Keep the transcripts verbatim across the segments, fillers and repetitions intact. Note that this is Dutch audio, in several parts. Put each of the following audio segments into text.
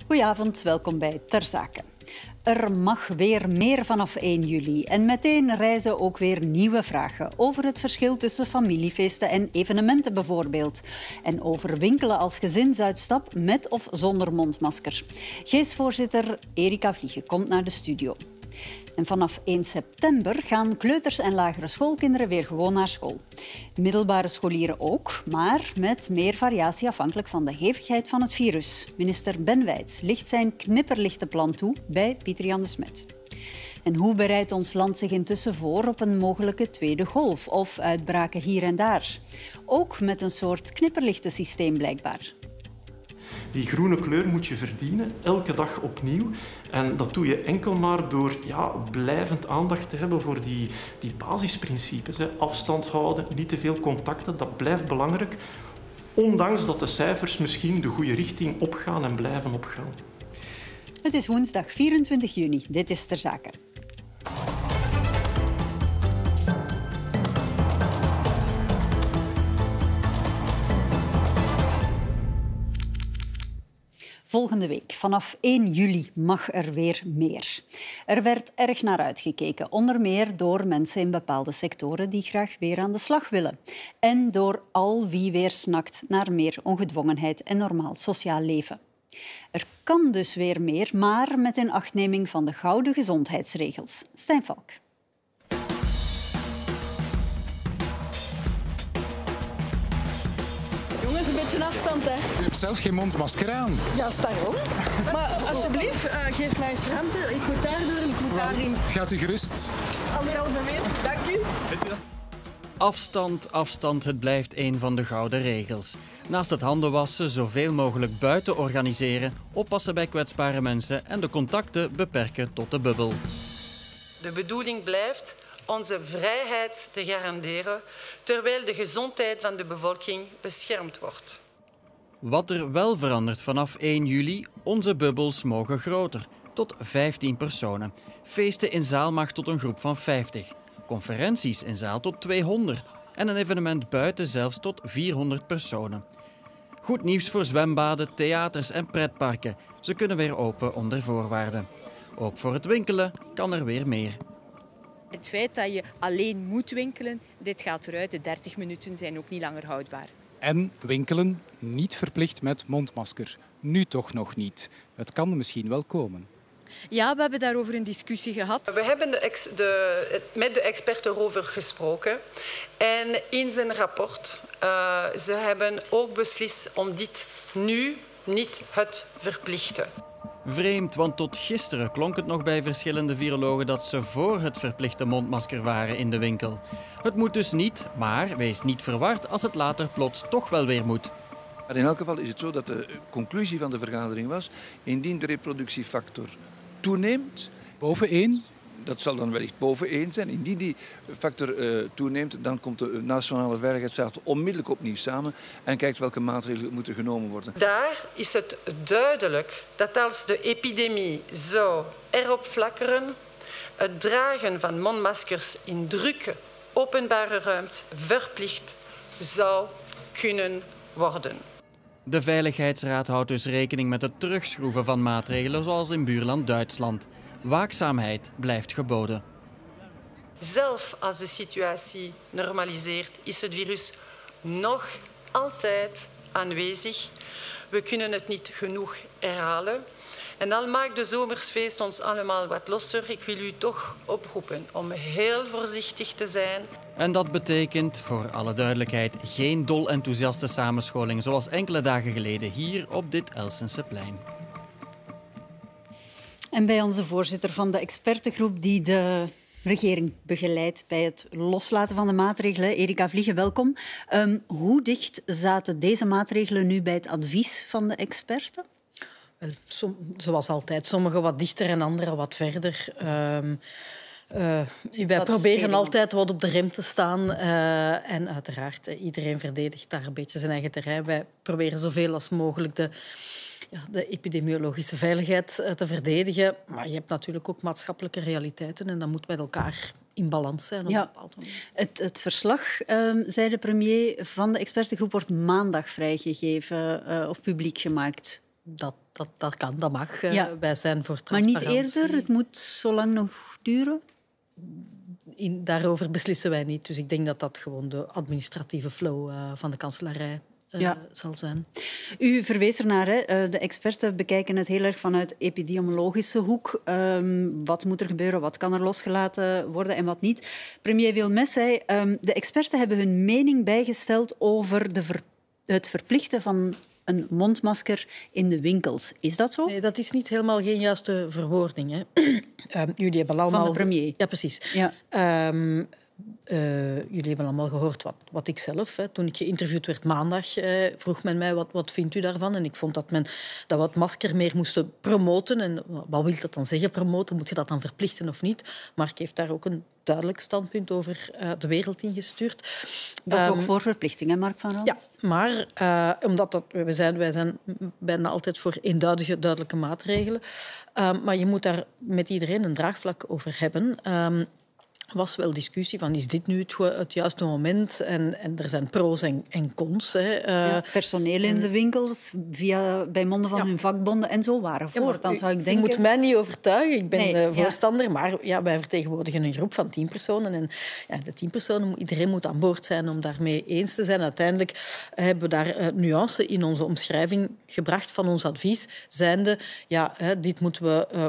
Goedenavond, welkom bij Ter Zake. Er mag weer meer vanaf één juli. En meteen rijzen ook weer nieuwe vragen over het verschil tussen familiefeesten en evenementen bijvoorbeeld. En over winkelen als gezinsuitstap met of zonder mondmasker. G E S-voorzitter Erika Vliegen komt naar de studio. En vanaf één september gaan kleuters en lagere schoolkinderen weer gewoon naar school. Middelbare scholieren ook, maar met meer variatie afhankelijk van de hevigheid van het virus. Minister Ben Wijts licht zijn knipperlichte plan toe bij Pieter-Jan de Smet. En hoe bereidt ons land zich intussen voor op een mogelijke tweede golf of uitbraken hier en daar? Ook met een soort knipperlichtensysteem blijkbaar. Die groene kleur moet je verdienen, elke dag opnieuw. En dat doe je enkel maar door ja, blijvend aandacht te hebben voor die, die basisprincipes. Hè. Afstand houden, niet te veel contacten, dat blijft belangrijk. Ondanks dat de cijfers misschien de goede richting opgaan en blijven opgaan. Het is woensdag vierentwintig juni. Dit is Ter Zake. Volgende week, vanaf één juli, mag er weer meer. Er werd erg naar uitgekeken, onder meer door mensen in bepaalde sectoren die graag weer aan de slag willen. En door al wie weer snakt naar meer ongedwongenheid en normaal sociaal leven. Er kan dus weer meer, maar met inachtneming van de gouden gezondheidsregels. Stijn Valk. Jongens, een beetje afstand, hè. Je hebt zelf geen mondmasker aan. Ja, sta rond. Maar alsjeblieft, uh, geef mij eens ruimte. Ik moet daar door en ik moet daarin. Gaat u gerust. Anderhalve meter, dank u. Afstand, afstand, het blijft een van de gouden regels. Naast het handenwassen zoveel mogelijk buiten organiseren, oppassen bij kwetsbare mensen en de contacten beperken tot de bubbel. De bedoeling blijft onze vrijheid te garanderen, terwijl de gezondheid van de bevolking beschermd wordt. Wat er wel verandert vanaf één juli, onze bubbels mogen groter, tot vijftien personen. Feesten in zaal mag tot een groep van vijftig. Conferenties in zaal tot tweehonderd. En een evenement buiten zelfs tot vierhonderd personen. Goed nieuws voor zwembaden, theaters en pretparken. Ze kunnen weer open onder voorwaarden. Ook voor het winkelen kan er weer meer. Het feit dat je alleen moet winkelen, dit gaat eruit. De dertig minuten zijn ook niet langer houdbaar. En winkelen niet verplicht met mondmasker. Nu toch nog niet. Het kan misschien wel komen. Ja, we hebben daarover een discussie gehad. We hebben de ex, de, met de expert erover gesproken. En in zijn rapport, uh, ze hebben ook beslist om dit nu niet het verplichten. Vreemd, want tot gisteren klonk het nog bij verschillende virologen dat ze voor het verplichte mondmasker waren in de winkel. Het moet dus niet, maar wees niet verward als het later plots toch wel weer moet. Maar in elk geval is het zo dat de conclusie van de vergadering was, indien de reproductiefactor toeneemt, boven één, dat zal dan wellicht boven één zijn. Indien die factor uh, toeneemt, dan komt de Nationale Veiligheidsraad onmiddellijk opnieuw samen en kijkt welke maatregelen moeten genomen worden. Daar is het duidelijk dat als de epidemie zou erop flakkeren, het dragen van mondmaskers in drukke openbare ruimte verplicht zou kunnen worden. De Veiligheidsraad houdt dus rekening met het terugschroeven van maatregelen zoals in buurland Duitsland. Waakzaamheid blijft geboden. Zelfs als de situatie normaliseert, is het virus nog altijd aanwezig. We kunnen het niet genoeg herhalen. En al maakt de zomersfeest ons allemaal wat losser, ik wil u toch oproepen om heel voorzichtig te zijn. En dat betekent, voor alle duidelijkheid, geen dol enthousiaste samenscholing zoals enkele dagen geleden hier op dit Elsenseplein. En bij onze voorzitter van de expertengroep die de regering begeleidt bij het loslaten van de maatregelen, Erika Vliegen, welkom. Um, hoe dicht zaten deze maatregelen nu bij het advies van de experten? Som, zoals altijd, sommigen wat dichter en anderen wat verder. Um, uh, wij proberen altijd wat op de rem te staan. Uh, en uiteraard, iedereen verdedigt daar een beetje zijn eigen terrein. Wij proberen zoveel als mogelijk de, ja, de epidemiologische veiligheid te verdedigen. Maar je hebt natuurlijk ook maatschappelijke realiteiten en dat moet met elkaar in balans zijn. Op ja. een bepaald moment. Het, het verslag, um, zei de premier, van de expertengroep wordt maandag vrijgegeven uh, of publiek gemaakt. Dat dat, dat kan, dat mag. Uh, ja. Wij zijn voor maar transparantie. niet eerder? Het moet zo lang nog duren? In, daarover beslissen wij niet. Dus ik denk dat dat gewoon de administratieve flow uh, van de kanselarij uh, ja. zal zijn. U verwees ernaar, hè? De experten bekijken het heel erg vanuit epidemiologische hoek. Um, wat moet er gebeuren, wat kan er losgelaten worden en wat niet. Premier Wilmès zei, um, de experten hebben hun mening bijgesteld over de ver, het verplichten van een mondmasker in de winkels. Is dat zo? Nee, dat is niet helemaal geen juiste verwoording. Hè. um, jullie hebben allemaal... Van de premier? Ja, precies. Ja. Um, Uh, jullie hebben allemaal gehoord wat, wat ik zelf... Hè, toen ik geïnterviewd werd maandag, uh, vroeg men mij wat, wat vindt u daarvan. En ik vond dat men dat we het masker meer moesten promoten. En wat wil dat dan zeggen, promoten? Moet je dat dan verplichten of niet? Mark heeft daar ook een duidelijk standpunt over uh, de wereld ingestuurd. Dat is um, ook voor verplichting, hè, Mark van Ranst? Ja, maar uh, omdat dat, wij, zijn, wij zijn bijna altijd voor eenduidige, duidelijke maatregelen. Um, maar je moet daar met iedereen een draagvlak over hebben... Um, was wel discussie van, is dit nu het, het juiste moment? En, en er zijn pro's en, en cons. Hè. Uh, ja, personeel in de winkels, via, bij monden van ja. hun vakbonden en zo waren voor. Ja, dan zou ik denken... Je moet mij niet overtuigen, ik ben nee, uh, voorstander, ja. maar ja, wij vertegenwoordigen een groep van tien personen. En ja, de tien personen, iedereen moet aan boord zijn om daarmee eens te zijn. Uiteindelijk hebben we daar uh, nuance in onze omschrijving gebracht van ons advies, zijnde, ja, uh, dit moeten we... Uh,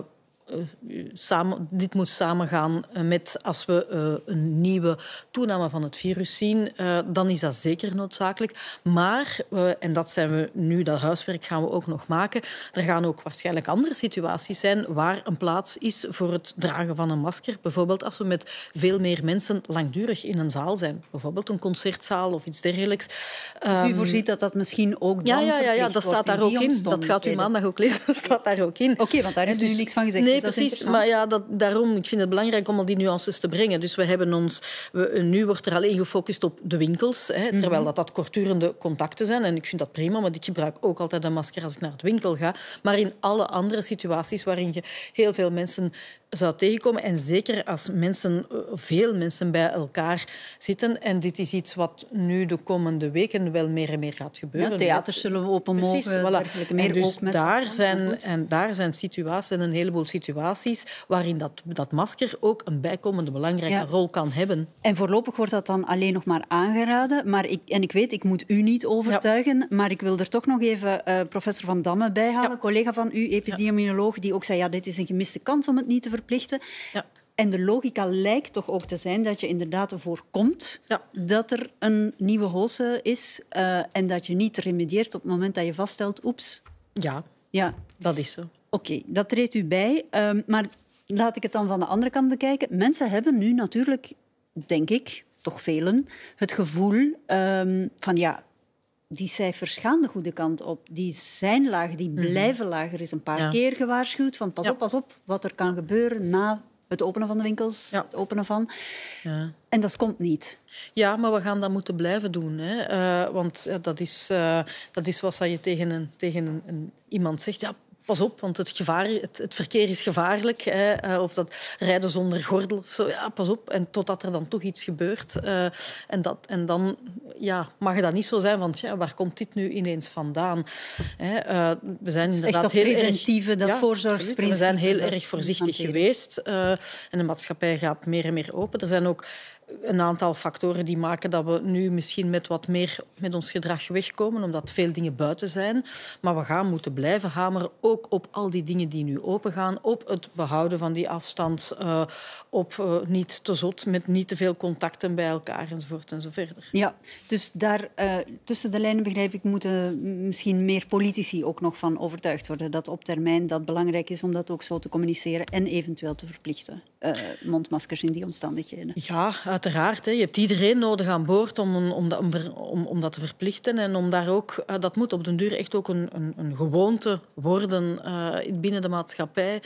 Uh, samen, dit moet samengaan met als we uh, een nieuwe toename van het virus zien, uh, dan is dat zeker noodzakelijk. Maar, uh, en dat zijn we nu, dat huiswerk gaan we ook nog maken, er gaan ook waarschijnlijk andere situaties zijn waar een plaats is voor het dragen van een masker. Bijvoorbeeld als we met veel meer mensen langdurig in een zaal zijn. Bijvoorbeeld een concertzaal of iets dergelijks. Dus u voorziet dat dat misschien ook dan ja, ja, ja, ja, dat staat daar ook in. Dat gaat u maandag ook lezen. Dat staat daar ook in. Oké, okay, want daar is dus, nu niks van gezegd. Nee, Nee, precies. Maar ja, dat, daarom, ik vind het belangrijk om al die nuances te brengen. Dus we hebben ons... We, nu wordt er alleen gefocust op de winkels, hè, terwijl mm-hmm. dat, dat kortdurende contacten zijn. En ik vind dat prima, want ik gebruik ook altijd een masker als ik naar het winkel ga. Maar in alle andere situaties waarin je heel veel mensen zou tegenkomen, en zeker als mensen, veel mensen bij elkaar zitten, en dit is iets wat nu de komende weken wel meer en meer gaat gebeuren. Ja, theaters zullen open mogen. Precies, voilà. Meer en dus met daar, zijn, en daar zijn situaties, en een heleboel situaties waarin dat, dat masker ook een bijkomende belangrijke ja. rol kan hebben. En voorlopig wordt dat dan alleen nog maar aangeraden. Maar ik, en ik weet, ik moet u niet overtuigen, ja. maar ik wil er toch nog even uh, professor Van Damme bij halen, ja. collega van u, epidemioloog, die ook zei, ja, dit is een gemiste kans om het niet te verplichten. Ja. En de logica lijkt toch ook te zijn dat je inderdaad ervoor komt ja. dat er een nieuwe hoose is uh, en dat je niet remedieert op het moment dat je vaststelt, oeps. Ja, ja. dat is zo. Oké, okay, dat treedt u bij. Um, maar laat ik het dan van de andere kant bekijken. Mensen hebben nu natuurlijk, denk ik, toch velen, het gevoel um, van ja, die cijfers gaan de goede kant op. Die zijn laag, die blijven laag. Er is een paar ja. keer gewaarschuwd van pas ja. op, pas op, wat er kan gebeuren na het openen van de winkels, ja. het openen van... Ja. En dat komt niet. Ja, maar we gaan dat moeten blijven doen. Hè. Uh, want ja, dat, is, uh, dat is wat je tegen, een, tegen een, een, iemand zegt. Ja, pas op, want het, gevaar, het, het verkeer is gevaarlijk. Hè. Uh, of dat rijden zonder gordel of zo. Ja, pas op. En totdat er dan toch iets gebeurt. Uh, en, dat, en dan ja, mag dat niet zo zijn, want ja, waar komt dit nu ineens vandaan? Hè. Uh, we zijn dus inderdaad echt dat heel preventieve, erg, dat ja, voorzorgsprincipe. We zijn heel erg voorzichtig geweest. Uh, en de maatschappij gaat meer en meer open. Er zijn ook een aantal factoren die maken dat we nu misschien met wat meer met ons gedrag wegkomen, omdat veel dingen buiten zijn. Maar we gaan moeten blijven hameren, ook op al die dingen die nu opengaan, op het behouden van die afstand, uh, op uh, niet te zot, met niet te veel contacten bij elkaar, enzovoort en zo verder. Ja, dus daar uh, tussen de lijnen begrijp ik, moeten misschien meer politici ook nog van overtuigd worden dat op termijn dat belangrijk is om dat ook zo te communiceren en eventueel te verplichten. Uh, mondmaskers in die omstandigheden. Ja, uiteraard. Hè. Je hebt iedereen nodig aan boord om, om, dat, om, om dat te verplichten. En om daar ook, uh, dat moet op den duur echt ook een, een, een gewoonte worden uh, binnen de maatschappij.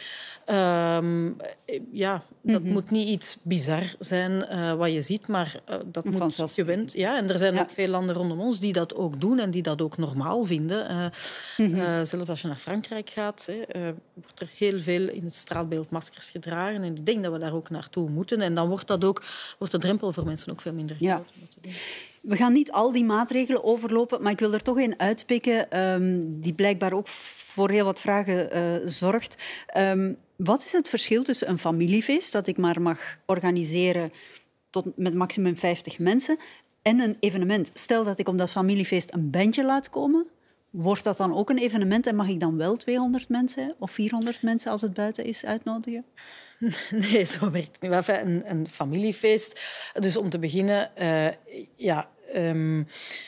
Uh, ja, dat mm-hmm. moet niet iets bizar zijn uh, wat je ziet, maar uh, dat Van moet gewend. Ja, en er zijn ja. ook veel landen rondom ons die dat ook doen en die dat ook normaal vinden. Uh, mm-hmm. uh, zelfs als je naar Frankrijk gaat, hè, uh, wordt er heel veel in het straatbeeld maskers gedragen. En ik denk dat we daar ook naartoe moeten. En dan wordt, dat ook, wordt de drempel voor mensen ook veel minder groot. Ja. om dat te doen. We gaan niet al die maatregelen overlopen, maar ik wil er toch een uitpikken um, die blijkbaar ook voor heel wat vragen uh, zorgt. Um, wat is het verschil tussen een familiefeest, dat ik maar mag organiseren tot met maximum vijftig mensen, en een evenement? Stel dat ik op dat familiefeest een bandje laat komen, wordt dat dan ook een evenement en mag ik dan wel tweehonderd mensen of vierhonderd mensen als het buiten is uitnodigen? Nee, zo werkt het niet. Een, een familiefeest. Dus om te beginnen, uh, ja, um,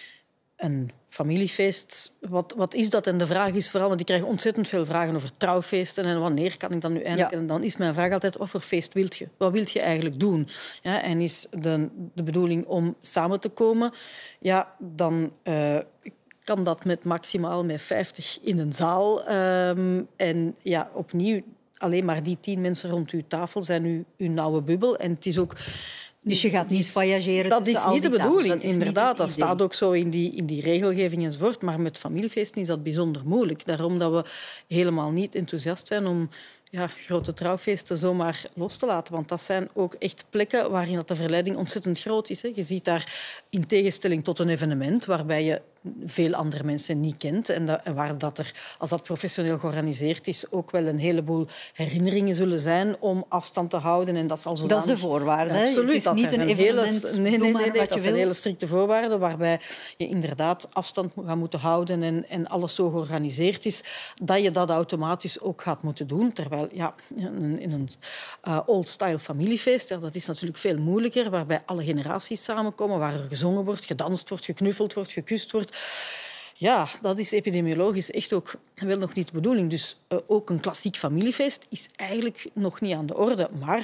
een familiefeest, wat, wat is dat? En de vraag is vooral, want ik krijg ontzettend veel vragen over trouwfeesten en wanneer kan ik dan nu eindelijk? Ja. En dan is mijn vraag altijd, wat voor feest wilt je? Wat wilt je eigenlijk doen? Ja, en is de, de bedoeling om samen te komen? Ja, dan Uh, kan dat met maximaal met vijftig in een zaal. Um, en ja, opnieuw, alleen maar die tien mensen rond uw tafel zijn uw, uw nauwe bubbel. En het is ook... Dus je gaat niet voyageren Dat is niet de bedoeling, dat inderdaad. Dat staat ook zo in die, in die regelgeving enzovoort. Maar met familiefeesten is dat bijzonder moeilijk. Daarom dat we helemaal niet enthousiast zijn om ja, grote trouwfeesten zomaar los te laten. Want dat zijn ook echt plekken waarin dat de verleiding ontzettend groot is. Hè. Je ziet daar, in tegenstelling tot een evenement waarbij je veel andere mensen niet kent en, dat, en waar dat er, als dat professioneel georganiseerd is, ook wel een heleboel herinneringen zullen zijn om afstand te houden. En dat, zal zodanig... dat is de voorwaarde. Ja, absoluut. Het is dat niet een evenement. Hele... Nee, nee, nee, nee, dat zijn wil. hele strikte voorwaarden waarbij je inderdaad afstand gaat moeten houden en, en alles zo georganiseerd is dat je dat automatisch ook gaat moeten doen. Terwijl ja, in een uh, old-style familiefeest, ja, dat is natuurlijk veel moeilijker, waarbij alle generaties samenkomen, waar er gezongen wordt, gedanst wordt, geknuffeld wordt, gekust wordt. Ja, dat is epidemiologisch echt ook wel nog niet de bedoeling. Dus uh, ook een klassiek familiefeest is eigenlijk nog niet aan de orde. Maar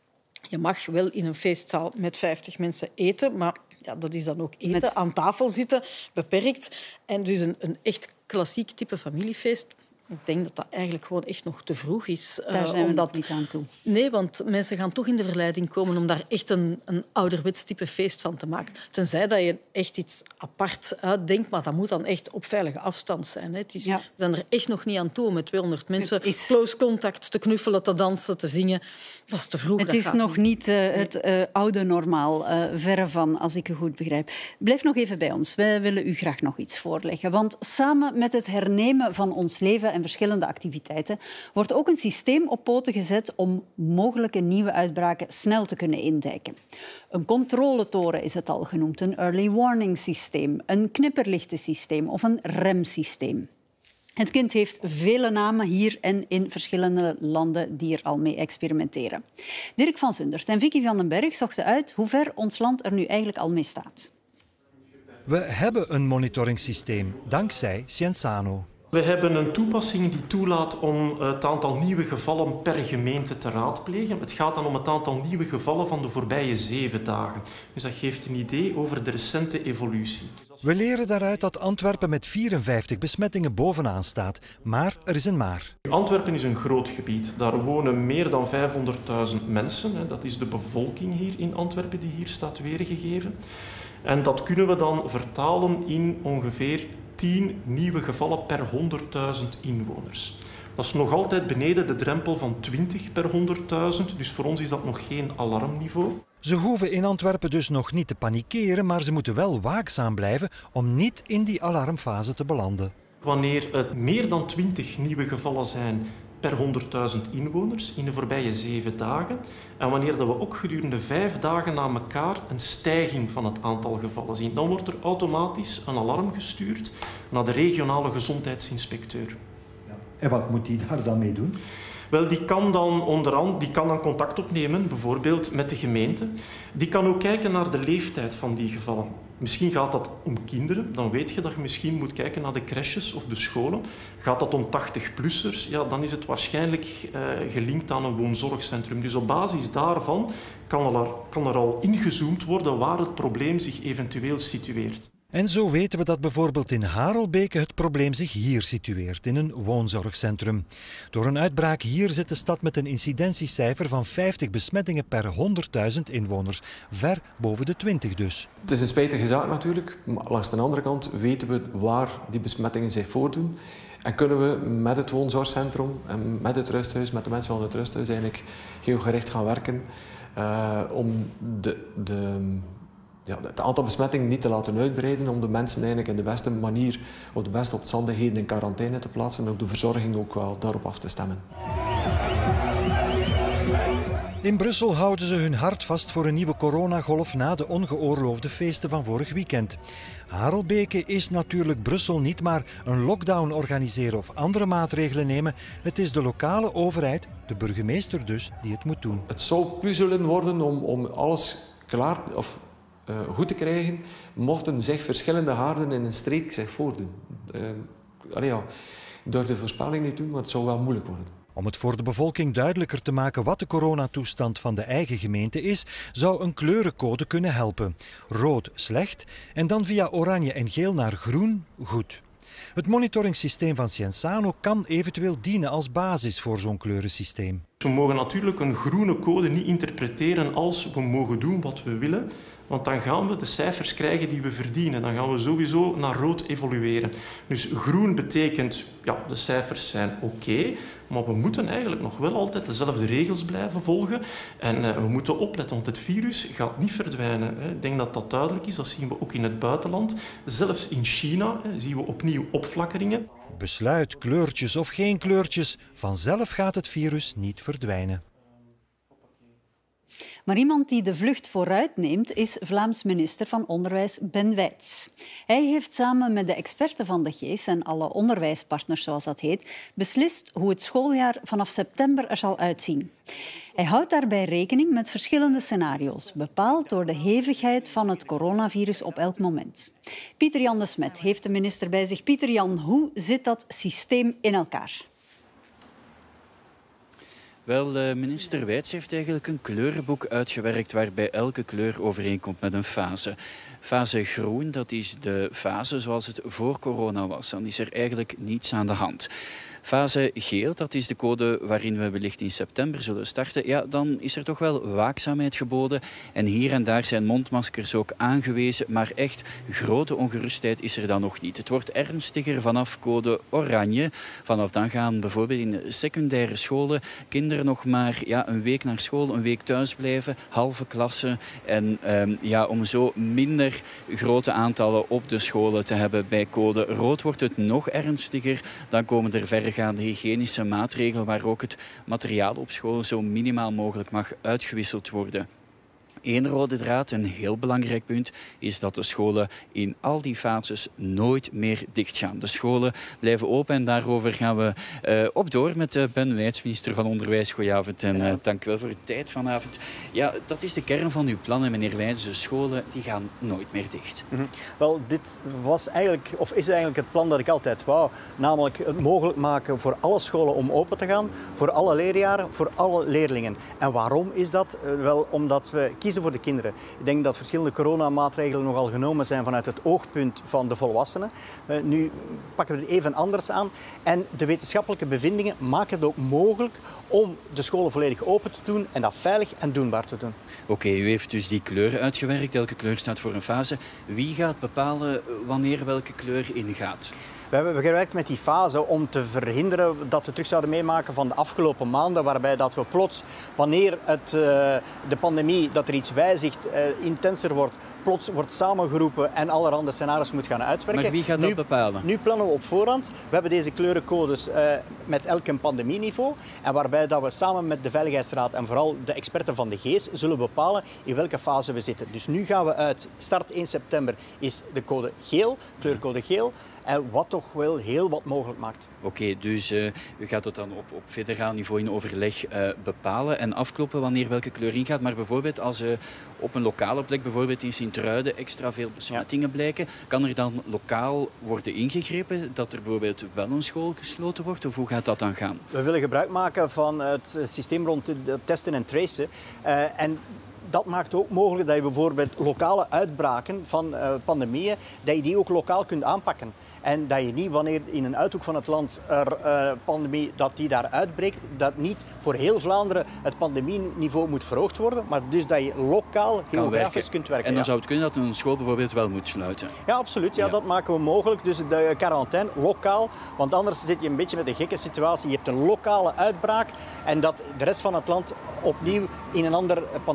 je mag wel in een feestzaal met vijftig mensen eten, maar ja, dat is dan ook eten, met... aan tafel zitten, beperkt. En dus een, een echt klassiek type familiefeest. Ik denk dat dat eigenlijk gewoon echt nog te vroeg is. Daar zijn we omdat... niet aan toe. Nee, want mensen gaan toch in de verleiding komen om daar echt een, een ouderwets type feest van te maken. Tenzij dat je echt iets apart uitdenkt, maar dat moet dan echt op veilige afstand zijn. Het is, ja. We zijn er echt nog niet aan toe om met tweehonderd mensen is... close contact te knuffelen, te dansen, te zingen. Dat is te vroeg. Het dat is nog niet uh, nee. het uh, oude normaal, uh, verre van, als ik u goed begrijp. Blijf nog even bij ons. Wij willen u graag nog iets voorleggen. Want samen met het hernemen van ons leven en verschillende activiteiten wordt ook een systeem op poten gezet om mogelijke nieuwe uitbraken snel te kunnen indijken. Een controletoren is het al genoemd, een early warning systeem, een knipperlichtensysteem of een remsysteem. Het kind heeft vele namen hier en in verschillende landen die er al mee experimenteren. Dirk van Zundert en Vicky van den Berg zochten uit hoe ver ons land er nu eigenlijk al mee staat. We hebben een monitoringssysteem, dankzij Scienzano. We hebben een toepassing die toelaat om het aantal nieuwe gevallen per gemeente te raadplegen. Het gaat dan om het aantal nieuwe gevallen van de voorbije zeven dagen. Dus dat geeft een idee over de recente evolutie. We leren daaruit dat Antwerpen met vierenvijftig besmettingen bovenaan staat. Maar er is een maar. Antwerpen is een groot gebied. Daar wonen meer dan vijfhonderdduizend mensen. Dat is de bevolking hier in Antwerpen die hier staat weergegeven. En dat kunnen we dan vertalen in ongeveer tien nieuwe gevallen per honderdduizend inwoners. Dat is nog altijd beneden de drempel van twintig per honderdduizend, dus voor ons is dat nog geen alarmniveau. Ze hoeven in Antwerpen dus nog niet te panikeren, maar ze moeten wel waakzaam blijven om niet in die alarmfase te belanden. Wanneer het meer dan twintig nieuwe gevallen zijn per honderdduizend inwoners in de voorbije zeven dagen. En wanneer we ook gedurende vijf dagen na elkaar een stijging van het aantal gevallen zien, dan wordt er automatisch een alarm gestuurd naar de regionale gezondheidsinspecteur. Ja. En wat moet die daar dan mee doen? Wel, die kan dan onderhand, die kan dan contact opnemen, bijvoorbeeld met de gemeente. Die kan ook kijken naar de leeftijd van die gevallen. Misschien gaat dat om kinderen, dan weet je dat je misschien moet kijken naar de crèches of de scholen. Gaat dat om tachtig-plussers, ja, dan is het waarschijnlijk uh, gelinkt aan een woonzorgcentrum. Dus op basis daarvan kan er, kan er al ingezoomd worden waar het probleem zich eventueel situeert. En zo weten we dat bijvoorbeeld in Harelbeke het probleem zich hier situeert, in een woonzorgcentrum. Door een uitbraak hier zit de stad met een incidentiecijfer van vijftig besmettingen per honderdduizend inwoners. Ver boven de twintig dus. Het is een spijtige zaak natuurlijk, maar langs de andere kant weten we waar die besmettingen zich voordoen. En kunnen we met het woonzorgcentrum en met het rusthuis, met de mensen van het rusthuis eigenlijk heel gericht gaan werken uh, om de... de ja, het aantal besmettingen niet te laten uitbreiden om de mensen eigenlijk in de beste manier, op de beste omstandigheden in quarantaine te plaatsen en ook de verzorging ook wel daarop af te stemmen. In Brussel houden ze hun hart vast voor een nieuwe coronagolf na de ongeoorloofde feesten van vorig weekend. Harelbeke is natuurlijk Brussel niet, maar een lockdown organiseren of andere maatregelen nemen. Het is de lokale overheid, de burgemeester dus, die het moet doen. Het zou puzzelen worden om, om alles klaar of, uh, goed te krijgen, mochten zich verschillende haarden in een streek zich voordoen. Uh, allee, ja, ik durf de voorspelling niet doen, maar het zou wel moeilijk worden. Om het voor de bevolking duidelijker te maken wat de coronatoestand van de eigen gemeente is, zou een kleurencode kunnen helpen. Rood slecht en dan via oranje en geel naar groen goed. Het monitoringssysteem van Cienzano kan eventueel dienen als basis voor zo'n kleurensysteem. We mogen natuurlijk een groene code niet interpreteren als we mogen doen wat we willen, want dan gaan we de cijfers krijgen die we verdienen. Dan gaan we sowieso naar rood evolueren. Dus groen betekent, ja, de cijfers zijn oké, okay, maar we moeten eigenlijk nog wel altijd dezelfde regels blijven volgen. En uh, we moeten opletten, want het virus gaat niet verdwijnen. Hè. Ik denk dat dat duidelijk is, dat zien we ook in het buitenland. Zelfs in China hè, zien we opnieuw opflakkeringen. Besluit, kleurtjes of geen kleurtjes, vanzelf gaat het virus niet verdwijnen. Maar iemand die de vlucht vooruit neemt, is Vlaams minister van Onderwijs Ben Wijts. Hij heeft samen met de experten van de Gees en alle onderwijspartners, zoals dat heet, beslist hoe het schooljaar vanaf september er zal uitzien. Hij houdt daarbij rekening met verschillende scenario's, bepaald door de hevigheid van het coronavirus op elk moment. Pieter-Jan de Smet heeft de minister bij zich. Pieter-Jan, hoe zit dat systeem in elkaar? Wel, minister Wijts heeft eigenlijk een kleurenboek uitgewerkt waarbij elke kleur overeenkomt met een fase. Fase groen, dat is de fase zoals het voor corona was. Dan is er eigenlijk niets aan de hand. Fase geel, dat is de code waarin we wellicht in september zullen starten. Ja, dan is er toch wel waakzaamheid geboden. En hier en daar zijn mondmaskers ook aangewezen. Maar echt grote ongerustheid is er dan nog niet. Het wordt ernstiger vanaf code oranje. Vanaf dan gaan bijvoorbeeld in secundaire scholen kinderen nog maar ja, een week naar school, een week thuis blijven, halve klassen. En um, ja, om zo minder grote aantallen op de scholen te hebben. Bij code rood wordt het nog ernstiger. Dan komen er verregaande hygiënische maatregelen waar ook het materiaal op school zo minimaal mogelijk mag uitgewisseld worden. Eén rode draad, een heel belangrijk punt, is dat de scholen in al die fases nooit meer dichtgaan. De scholen blijven open en daarover gaan we uh, op door met uh, Ben Wijts, minister van Onderwijs. Goedenavond en uh, dank u wel voor uw tijd vanavond. Ja, dat is de kern van uw plannen, meneer Wijts. De scholen die gaan nooit meer dicht. Mm-hmm. Wel, dit was eigenlijk, of is eigenlijk het plan dat ik altijd wou. Namelijk het mogelijk maken voor alle scholen om open te gaan. Voor alle leerjaren, voor alle leerlingen. En waarom is dat? Uh, wel, omdat we kiezen voor de kinderen. Ik denk dat verschillende coronamaatregelen nogal genomen zijn vanuit het oogpunt van de volwassenen. Uh, nu pakken we het even anders aan. En de wetenschappelijke bevindingen maken het ook mogelijk om de scholen volledig open te doen en dat veilig en doenbaar te doen. Oké, okay, u heeft dus die kleuren uitgewerkt. Elke kleur staat voor een fase. Wie gaat bepalen wanneer welke kleur ingaat? We hebben gewerkt met die fase om te verhinderen dat we terug zouden meemaken van de afgelopen maanden, waarbij dat we plots, wanneer het, uh, de pandemie, dat er iets wijzigt, uh, intenser wordt, plots wordt samengeroepen en allerhande scenario's moet gaan uitwerken. Maar wie gaat dat nu, bepalen? Nu plannen we op voorhand. We hebben deze kleurencodes uh, met elk een pandemieniveau en waarbij dat we samen met de Veiligheidsraad en vooral de experten van de Gees zullen bepalen in welke fase we zitten. Dus nu gaan we uit. Start één september is de code geel, kleurcode geel. En wat toch wel heel wat mogelijk maakt. Oké, okay, dus uh, u gaat het dan op, op federaal niveau in overleg uh, bepalen en afkloppen wanneer welke kleur ingaat. Maar bijvoorbeeld als uh, op een lokale plek, bijvoorbeeld in Sint-Truiden, extra veel besmettingen ja. blijken, kan er dan lokaal worden ingegrepen dat er bijvoorbeeld wel een school gesloten wordt? Of hoe gaat dat dan gaan? We willen gebruik maken van het systeem rond het testen en tracen. Uh, en dat maakt ook mogelijk dat je bijvoorbeeld lokale uitbraken van uh, pandemieën, dat je die ook lokaal kunt aanpakken. En dat je niet, wanneer in een uithoek van het land er uh, pandemie, dat die daar uitbreekt, dat niet voor heel Vlaanderen het pandemieniveau moet verhoogd worden, maar dus dat je lokaal geografisch kunt werken. En dan ja. zou het kunnen dat een school bijvoorbeeld wel moet sluiten? Ja, absoluut. Ja, ja. Dat maken we mogelijk. Dus de quarantaine lokaal, want anders zit je een beetje met een gekke situatie. Je hebt een lokale uitbraak en dat de rest van het land opnieuw in een ander pandemieniveau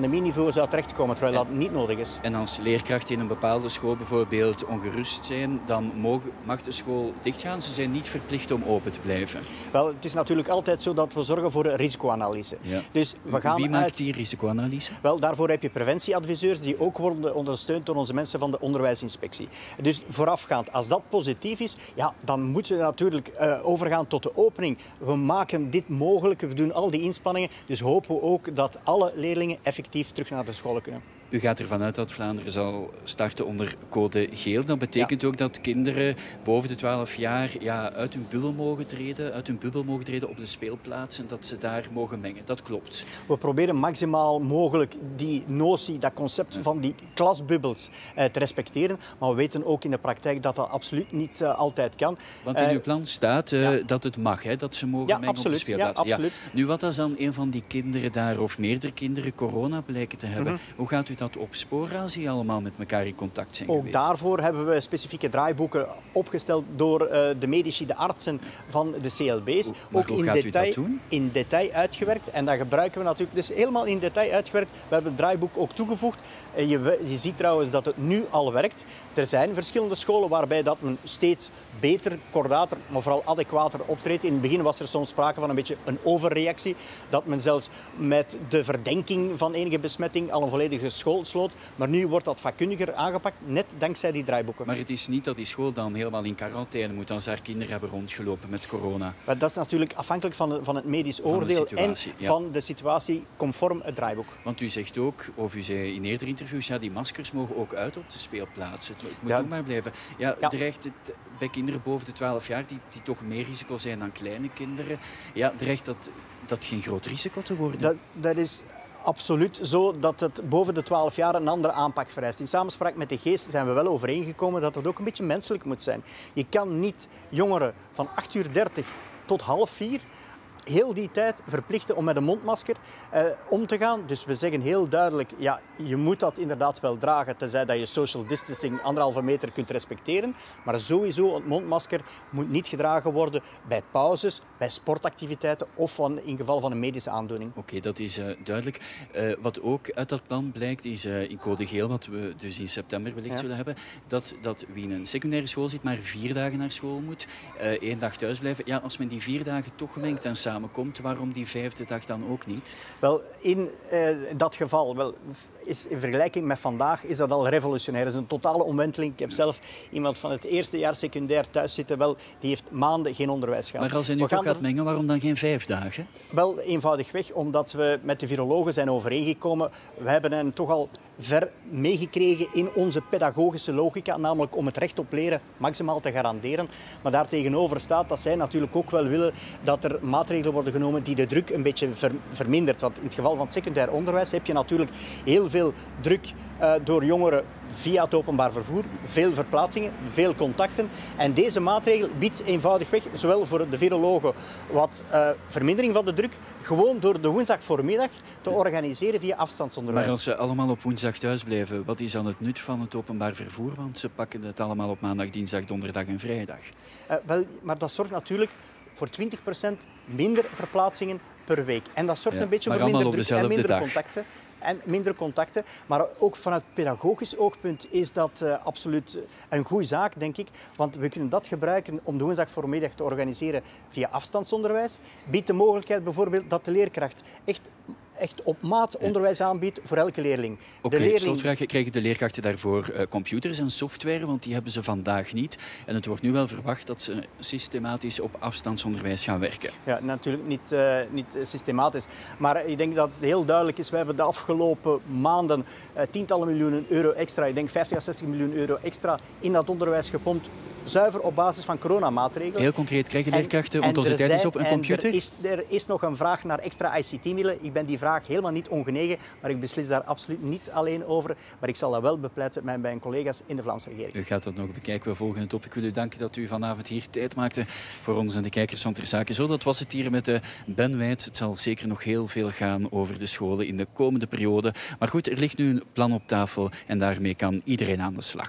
niveau zou terechtkomen, terwijl dat niet nodig is. En als leerkrachten in een bepaalde school bijvoorbeeld ongerust zijn, dan mogen, mag de school dichtgaan. Ze zijn niet verplicht om open te blijven. Wel, het is natuurlijk altijd zo dat we zorgen voor een risicoanalyse. Ja. Dus we gaan Wie maakt uit... die risicoanalyse? Wel, daarvoor heb je preventieadviseurs die ook worden ondersteund door onze mensen van de onderwijsinspectie. Dus voorafgaand, als dat positief is, ja, dan moeten we natuurlijk uh, overgaan tot de opening. We maken dit mogelijk, we doen al die inspanningen. Dus hopen we ook dat alle leerlingen effectief terug naar de scholen kunnen. U gaat ervan uit dat Vlaanderen zal starten onder code geel. Dat betekent ja. ook dat kinderen boven de twaalf jaar ja, uit hun bubbel mogen treden, uit hun bubbel mogen treden op de speelplaatsen, dat ze daar mogen mengen. Dat klopt. We proberen maximaal mogelijk die notie, dat concept van die klasbubbels eh, te respecteren. Maar we weten ook in de praktijk dat dat absoluut niet uh, altijd kan. Want in uh, uw plan staat uh, ja. dat het mag, hè, dat ze mogen ja, mengen absoluut. op de speelplaats. Ja, absoluut. Ja. Nu, wat als dan een van die kinderen daar, of meerdere kinderen, corona blijken te hebben? Mm-hmm. Hoe gaat u dat opsporen als die allemaal met elkaar in contact zijn Ook geweest? daarvoor hebben we specifieke draaiboeken opgesteld door uh, de medici, de artsen van de C L B's. Maar ook hoe in gaat detail, u dat doen? in detail uitgewerkt. En dat gebruiken we natuurlijk. Dus helemaal in detail uitgewerkt. We hebben het draaiboek ook toegevoegd. En je, je ziet trouwens dat het nu al werkt. Er zijn verschillende scholen waarbij dat men steeds beter, kordater, maar vooral adequater optreedt. In het begin was er soms sprake van een beetje een overreactie. Dat men zelfs met de verdenking van enige besmetting al een volledige school sloot. Maar nu wordt dat vakkundiger aangepakt, net dankzij die draaiboeken. Maar het is niet dat die school dan helemaal in quarantaine moet als haar kinderen hebben rondgelopen met corona. Maar dat is natuurlijk afhankelijk van, de, van het medisch oordeel en ja. van de situatie conform het draaiboek. Want u zegt ook, of u zei in eerdere interviews, ja, die maskers mogen ook uit op de speelplaatsen. Het moet ja. ook maar blijven. Ja, ja. dreigt het bij kinderen boven de twaalf jaar, die, die toch meer risico zijn dan kleine kinderen, ja, dreigt dat, dat geen groot risico te worden? Dat, dat is... Absoluut zo dat het boven de twaalf jaar een andere aanpak vereist. In samenspraak met de geest zijn we wel overeengekomen dat het ook een beetje menselijk moet zijn. Je kan niet jongeren van acht uur dertig tot half vier heel die tijd verplichten om met een mondmasker eh, om te gaan. Dus we zeggen heel duidelijk, ja, je moet dat inderdaad wel dragen, tenzij dat je social distancing anderhalve meter kunt respecteren. Maar sowieso, het mondmasker moet niet gedragen worden bij pauzes, bij sportactiviteiten of van, in geval van een medische aandoening. Oké, okay, dat is uh, duidelijk. Uh, wat ook uit dat plan blijkt, is uh, in code geel, wat we dus in september wellicht ja. zullen hebben, dat, dat wie in een secundaire school zit, maar vier dagen naar school moet, uh, één dag thuis blijven. Ja, als men die vier dagen toch gemengd en samen komt, waarom die vijfde dag dan ook niet? Wel, in uh, dat geval, wel, is in vergelijking met vandaag, is dat al revolutionair. Dat is een totale omwenteling. Ik heb zelf iemand van het eerste jaar secundair thuis zitten, wel, die heeft maanden geen onderwijs gehad. Maar als hij nu toch gaat er... mengen, waarom dan geen vijf dagen? Wel, eenvoudigweg, omdat we met de virologen zijn overeengekomen. We hebben hen toch al ver meegekregen in onze pedagogische logica, namelijk om het recht op leren maximaal te garanderen. Maar daartegenover staat dat zij natuurlijk ook wel willen dat er maatregelen worden genomen die de druk een beetje ver, vermindert. Want in het geval van het secundair onderwijs heb je natuurlijk heel veel druk uh, door jongeren via het openbaar vervoer, veel verplaatsingen, veel contacten. En deze maatregel biedt eenvoudigweg, zowel voor de virologen, wat uh, vermindering van de druk, gewoon door de woensdag voormiddag te organiseren via afstandsonderwijs. Maar als ze allemaal op woensdag thuis blijven, wat is dan het nut van het openbaar vervoer? Want ze pakken het allemaal op maandag, dinsdag, donderdag en vrijdag. Uh, wel, maar dat zorgt natuurlijk voor twintig procent minder verplaatsingen per week. En dat zorgt ja, een beetje voor minder druk en minder dag. contacten. En minder contacten. Maar ook vanuit pedagogisch oogpunt is dat uh, absoluut een goede zaak, denk ik. Want we kunnen dat gebruiken om de woensdag voormiddag te organiseren via afstandsonderwijs. Biedt de mogelijkheid bijvoorbeeld dat de leerkracht echt, echt op maat onderwijs aanbiedt voor elke leerling. Oké, okay, leerling... slotvraag. Krijgen de leerkrachten daarvoor uh, computers en software? Want die hebben ze vandaag niet. En het wordt nu wel verwacht dat ze systematisch op afstandsonderwijs gaan werken. Ja, natuurlijk niet, uh, niet systematisch. Maar ik denk dat het heel duidelijk is. We hebben de afgelopen maanden uh, tientallen miljoenen euro extra, ik denk vijftig à zestig miljoen euro extra in dat onderwijs gepompt. Zuiver op basis van coronamaatregelen. Heel concreet, krijgen leerkrachten, want onze tijd is op, een computer? Er is, er is nog een vraag naar extra I C T-middelen. Ik ben die vraag helemaal niet ongenegen, maar ik beslis daar absoluut niet alleen over. Maar ik zal dat wel bepleiten met mijn collega's in de Vlaamse regering. U gaat dat nog bekijken. We volgen het op. Ik wil u danken dat u vanavond hier tijd maakte voor ons en de kijkers van Ter Zaken. Zo, dat was het hier met Ben Wijts. Het zal zeker nog heel veel gaan over de scholen in de komende periode. Maar goed, er ligt nu een plan op tafel en daarmee kan iedereen aan de slag.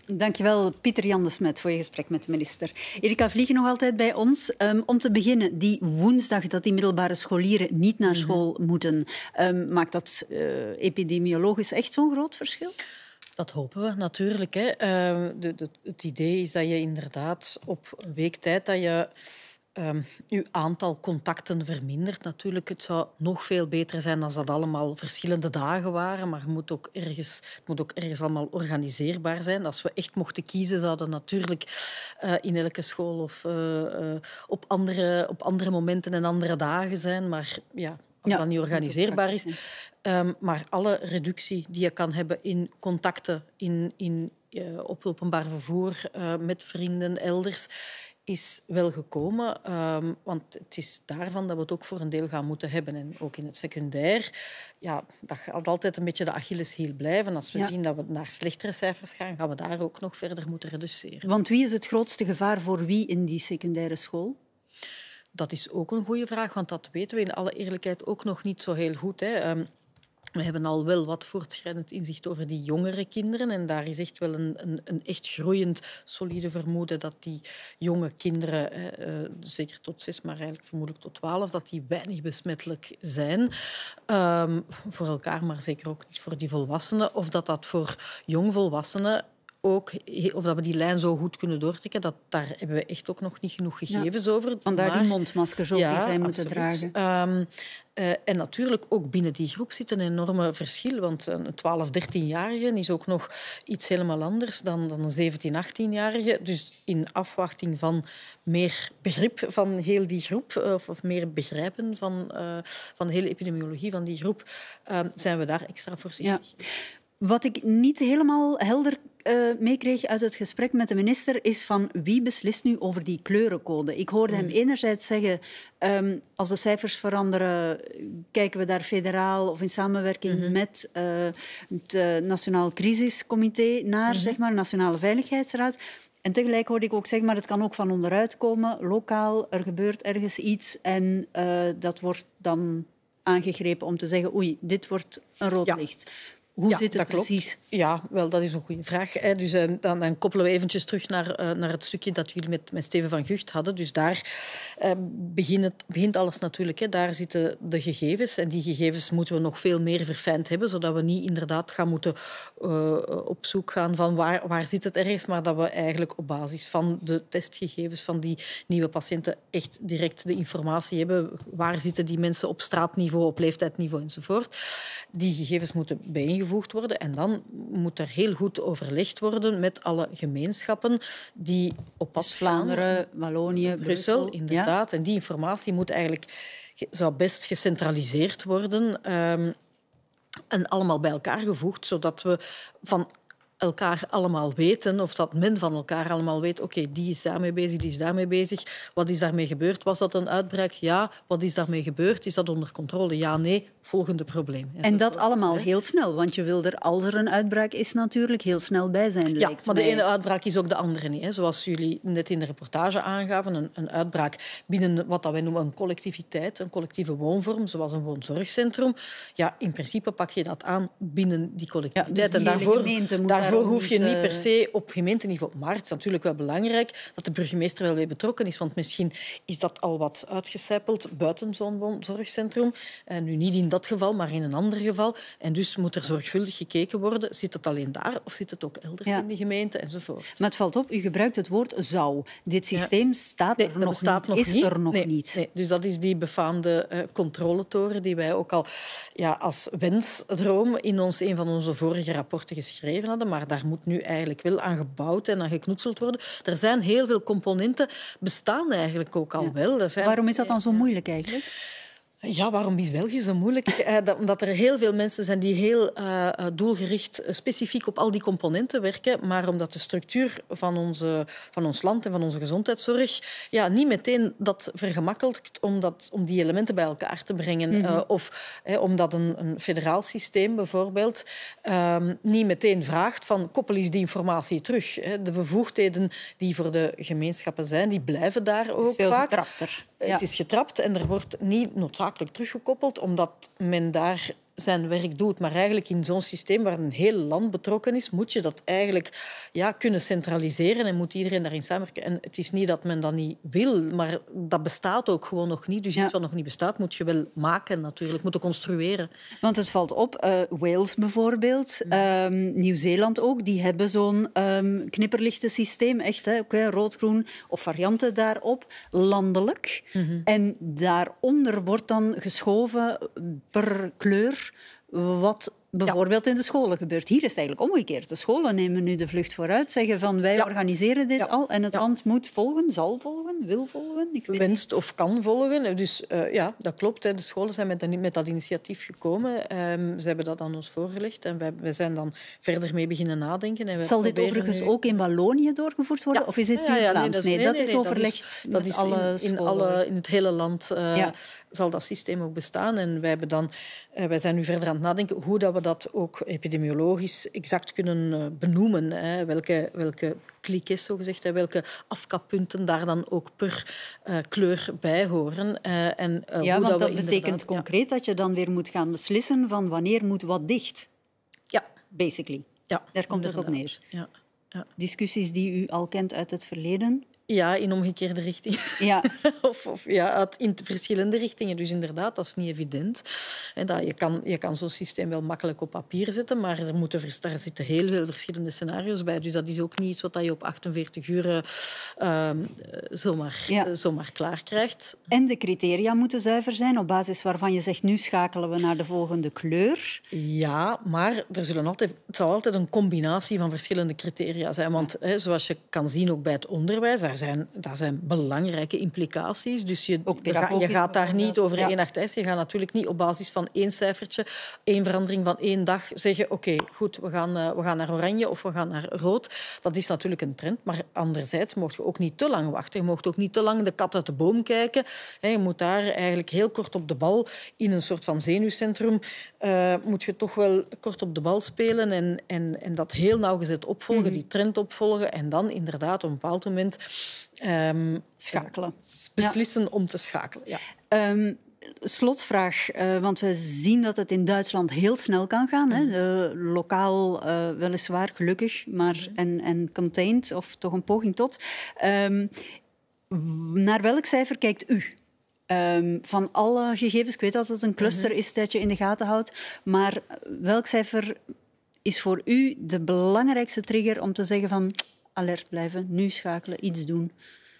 Dankjewel, Pieter Jan de Smet, voor je gesprek met de minister. Erika Vliegen nog altijd bij ons. Um, om te beginnen, die woensdag dat die middelbare scholieren niet naar school mm-hmm. moeten, um, maakt dat uh, epidemiologisch echt zo'n groot verschil? Dat hopen we natuurlijk. Hè. Uh, de, de, het idee is dat je inderdaad op een week tijd dat je Um, uw aantal contacten vermindert. Natuurlijk, het zou nog veel beter zijn als dat allemaal verschillende dagen waren, maar het moet ook ergens, het moet ook ergens allemaal organiseerbaar zijn. Als we echt mochten kiezen, zouden natuurlijk uh, in elke school of uh, uh, op, andere, op andere momenten en andere dagen zijn. Maar ja, als ja, dat niet organiseerbaar is. Um, maar alle reductie die je kan hebben in contacten, in, in, uh, op openbaar vervoer, uh, met vrienden, elders, is wel gekomen, um, want het is daarvan dat we het ook voor een deel gaan moeten hebben. En ook in het secundair, ja, dat gaat altijd een beetje de Achilleshiel blijven. Als we ja. zien dat we naar slechtere cijfers gaan, gaan we daar ook nog verder moeten reduceren. Want wie is het grootste gevaar voor wie in die secundaire school? Dat is ook een goede vraag, want dat weten we in alle eerlijkheid ook nog niet zo heel goed. Hè. Um, We hebben al wel wat voortschrijdend inzicht over die jongere kinderen. En daar is echt wel een, een, een echt groeiend solide vermoeden dat die jonge kinderen, eh, zeker tot zes, maar eigenlijk vermoedelijk tot twaalf, dat die weinig besmettelijk zijn. Um, voor elkaar, maar zeker ook niet voor die volwassenen. Of dat dat voor jongvolwassenen ook, of dat we die lijn zo goed kunnen doortrekken, dat, daar hebben we echt ook nog niet genoeg gegevens ja. over. Vandaar maar, die mondmaskers ook ja, die zij moeten absoluut. dragen. Um, uh, en natuurlijk, ook binnen die groep zit een enorme verschil. Want een twaalf, dertienjarige is ook nog iets helemaal anders dan, dan een zeventien, achttienjarige. Dus in afwachting van meer begrip van heel die groep, of, of meer begrijpen van, uh, van de hele epidemiologie van die groep, uh, zijn we daar extra voorzichtig. Ja. Wat ik niet helemaal helder uh, meekreeg uit het gesprek met de minister is van wie beslist nu over die kleurencode. Ik hoorde hem enerzijds zeggen, um, als de cijfers veranderen, kijken we daar federaal of in samenwerking mm-hmm. met uh, het uh, Nationaal Crisiscomité naar, mm-hmm. zeg maar, Nationale Veiligheidsraad. En tegelijk hoorde ik ook zeggen, maar het kan ook van onderuit komen, lokaal, er gebeurt ergens iets en uh, dat wordt dan aangegrepen om te zeggen, oei, dit wordt een rood ja. licht. Hoe ja, zit het precies? Klopt. Ja, wel, dat is een goede vraag. Hè. Dus, uh, dan, dan koppelen we eventjes terug naar, uh, naar het stukje dat jullie met, met Steven van Gucht hadden. Dus daar uh, begint, het, begint alles natuurlijk. Hè. Daar zitten de gegevens. En die gegevens moeten we nog veel meer verfijnd hebben, zodat we niet inderdaad gaan moeten uh, op zoek gaan van waar, waar zit het ergens, maar dat we eigenlijk op basis van de testgegevens van die nieuwe patiënten echt direct de informatie hebben. Waar zitten die mensen op straatniveau, op leeftijdsniveau enzovoort. Die gegevens moeten bijeengevoerd worden. En dan moet er heel goed overlegd worden met alle gemeenschappen die op pad dus Vlaanderen, Wallonië, Brussel, Brussel, inderdaad. Ja. En die informatie moet eigenlijk zou best gecentraliseerd worden um, en allemaal bij elkaar gevoegd, zodat we van elkaar allemaal weten, of dat men van elkaar allemaal weet, oké, okay, die is daarmee bezig, die is daarmee bezig. Wat is daarmee gebeurd? Was dat een uitbraak? Ja. Wat is daarmee gebeurd? Is dat onder controle? Ja, nee. Volgende probleem. En, en dat allemaal heel snel, want je wil er, als er een uitbraak is, natuurlijk heel snel bij zijn. Ja, maar de ene uitbraak is ook de andere niet. Hè. Zoals jullie net in de reportage aangaven, een, een uitbraak binnen wat wij noemen een collectiviteit, een collectieve woonvorm, zoals een woonzorgcentrum. Ja, in principe pak je dat aan binnen die collectiviteit. Ja, dus die en daarvoor, daarvoor hoef je niet per se op gemeenteniveau. Maar het is natuurlijk wel belangrijk dat de burgemeester wel weer betrokken is, want misschien is dat al wat uitgecijpeld buiten zo'n woonzorgcentrum. En nu niet in dat geval, maar in een ander geval. En dus moet er zorgvuldig gekeken worden. Zit het alleen daar of zit het ook elders ja. in de gemeente enzovoort. Maar het valt op, u gebruikt het woord zou. Dit systeem ja. staat er nee, nog bestaat niet, nog is niet. er nog nee, niet. Nee. Dus dat is die befaamde uh, controletoren die wij ook al ja, als wensdroom in ons, een van onze vorige rapporten geschreven hadden. Maar daar moet nu eigenlijk wel aan gebouwd en aan geknutseld worden. Er zijn heel veel componenten, bestaan eigenlijk ook al ja. wel. Er zijn... Waarom is dat dan zo moeilijk eigenlijk? Ja, waarom is België zo moeilijk? Eh, dat, omdat er heel veel mensen zijn die heel uh, doelgericht uh, specifiek op al die componenten werken, maar omdat de structuur van, onze, van ons land en van onze gezondheidszorg ja, niet meteen dat vergemakkelijkt om, dat, om die elementen bij elkaar te brengen. Mm-hmm. Uh, of eh, omdat een, een federaal systeem bijvoorbeeld uh, niet meteen vraagt van koppel eens die informatie terug. Hè. De bevoegdheden die voor de gemeenschappen zijn, die blijven daar ook veel vaak. Getrapter. Ja. Het is getrapt en er wordt niet noodzakelijk teruggekoppeld, omdat men daar zijn werk doet. Maar eigenlijk in zo'n systeem waar een heel land betrokken is, moet je dat eigenlijk ja, kunnen centraliseren en moet iedereen daarin samenwerken. En het is niet dat men dat niet wil, maar dat bestaat ook gewoon nog niet. Dus ja. iets wat nog niet bestaat, moet je wel maken natuurlijk, moeten construeren. Want het valt op, uh, Wales bijvoorbeeld, um, Nieuw-Zeeland ook, die hebben zo'n um, knipperlichtensysteem, echt, hè, okay, rood-groen of varianten daarop, landelijk. Mm-hmm. En daaronder wordt dan geschoven per kleur wat bijvoorbeeld ja. in de scholen gebeurt. Hier is het eigenlijk omgekeerd. De scholen nemen nu de vlucht vooruit, zeggen van wij ja. organiseren dit ja. al en het ja. land moet volgen, zal volgen, wil volgen. Ik weet Wenst niet. Of kan volgen. Dus uh, ja, dat klopt. Hè. De scholen zijn met, met dat initiatief gekomen. Um, ze hebben dat aan ons voorgelegd en wij, wij zijn dan verder mee beginnen nadenken. En wij zal dit overigens nu... ook in Wallonië doorgevoerd worden? Ja. Of is dit ja, ja, nee, dat is, nee, nee, dat nee, is overlegd dat is, met dat alle is in, in, alle, in het hele land uh, ja. zal dat systeem ook bestaan. En wij, hebben dan, uh, wij zijn nu verder aan het nadenken hoe dat we dat ook epidemiologisch exact kunnen benoemen. Hè. Welke, welke kliekjes, zogezegd, hè. Welke afkappunten daar dan ook per uh, kleur bij horen. Uh, en, uh, ja, hoe want dat, dat we betekent concreet ja. dat je dan weer moet gaan beslissen van wanneer moet wat dicht. Ja. Basically. Ja, daar komt het op neer. Ja. Ja. Discussies die u al kent uit het verleden? Ja, in omgekeerde richting. Ja. of, of ja, uit, in verschillende richtingen. Dus inderdaad, dat is niet evident. En dat, je kan, je kan zo'n systeem wel makkelijk op papier zetten, maar er, moeten, daar zitten heel veel verschillende scenario's bij. Dus dat is ook niet iets wat je op achtenveertig uur uh, zomaar, ja. zomaar klaar krijgt. En de criteria moeten zuiver zijn, op basis waarvan je zegt, nu schakelen we naar de volgende kleur. Ja, maar er zullen altijd, het zal altijd een combinatie van verschillende criteria zijn. Want hè, zoals je kan zien, ook bij het onderwijs, daar zijn, daar zijn belangrijke implicaties. Dus je, je gaat daar niet over ja. één nacht ijs. Je gaat natuurlijk niet op basis van één cijfertje, één verandering van één dag zeggen oké, okay, goed, we gaan, uh, we gaan naar oranje of we gaan naar rood. Dat is natuurlijk een trend. Maar anderzijds mocht je ook niet te lang wachten. Je mocht ook niet te lang de kat uit de boom kijken. Je moet daar eigenlijk heel kort op de bal, in een soort van zenuwcentrum, uh, moet je toch wel kort op de bal spelen en, en, en dat heel nauwgezet opvolgen, mm-hmm. die trend opvolgen en dan inderdaad op een bepaald moment Um, schakelen. Beslissen ja. om te schakelen. Ja. Um, slotvraag, uh, want we zien dat het in Duitsland heel snel kan gaan. Hè? Uh, lokaal uh, weliswaar, gelukkig, maar en, en contained, of toch een poging tot. Um, naar welk cijfer kijkt u? Um, van alle gegevens, ik weet dat het een cluster is dat je in de gaten houdt, maar welk cijfer is voor u de belangrijkste trigger om te zeggen van alert blijven, nu schakelen, iets doen?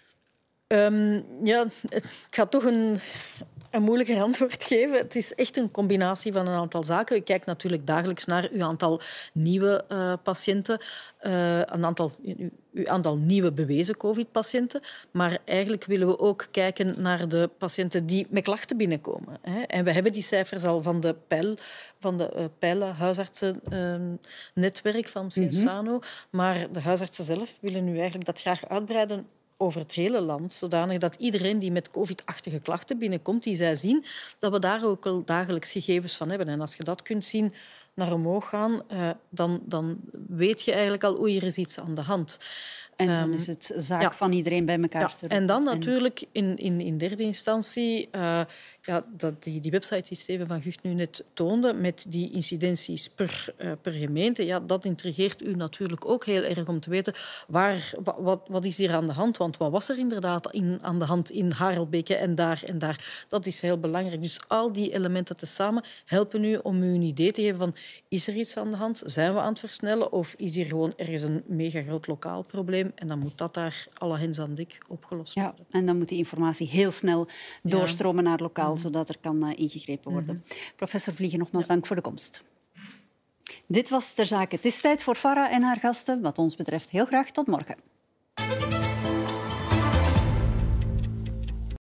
Um, ja, ik ga toch een, een moeilijker antwoord geven. Het is echt een combinatie van een aantal zaken. Je kijkt natuurlijk dagelijks naar uw aantal nieuwe uh, patiënten, uh, een aantal, uw aantal nieuwe bewezen covid-patiënten. Maar eigenlijk willen we ook kijken naar de patiënten die met klachten binnenkomen. Hè. En we hebben die cijfers al van de pijl, van de uh, pijlen huisartsennetwerk uh, van Cienzano. Mm-hmm. Maar de huisartsen zelf willen nu eigenlijk dat graag uitbreiden over het hele land, zodanig dat iedereen die met covid-achtige klachten binnenkomt, die zij zien, dat we daar ook wel dagelijks gegevens van hebben. En als je dat kunt zien naar omhoog gaan, uh, dan, dan weet je eigenlijk al, oei, er is iets aan de hand. En dan is het zaak ja. van iedereen bij elkaar ja. te roepen. En dan natuurlijk in, in, in derde instantie, uh, ja, dat die, die website die Steven van Gucht nu net toonde, met die incidenties per, uh, per gemeente, ja, dat intrigeert u natuurlijk ook heel erg om te weten waar, wat, wat is hier aan de hand. Want wat was er inderdaad in, aan de hand in Harelbeke en daar en daar. Dat is heel belangrijk. Dus al die elementen tezamen helpen u om u een idee te geven van, is er iets aan de hand? Zijn we aan het versnellen? Of is hier gewoon ergens een mega groot lokaal probleem? En dan moet dat daar alle hens aan dek opgelost worden. Ja, en dan moet die informatie heel snel doorstromen ja. naar lokaal, mm-hmm. zodat er kan uh, ingegrepen worden. Mm-hmm. Professor Vliegen, nogmaals ja. dank voor de komst. Dit was Ter Zake. Het is tijd voor Farah en haar gasten. Wat ons betreft heel graag tot morgen.